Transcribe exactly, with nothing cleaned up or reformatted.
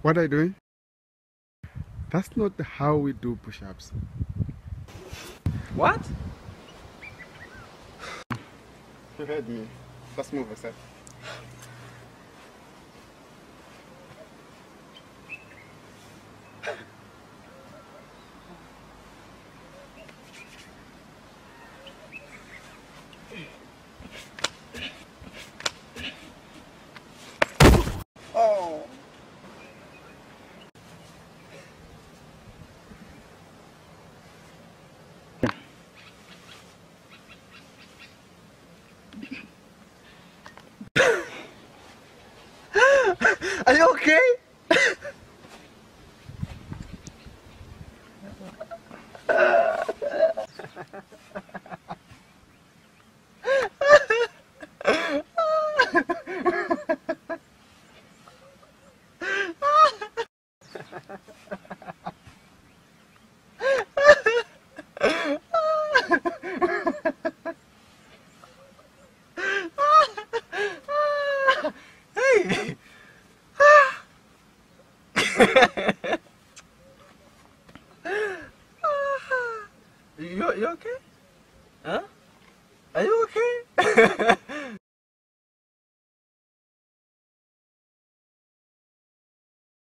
What are you doing? That's not how we do push-ups. What? You heard me. Let's move a step. Oh. Are you okay? Hey!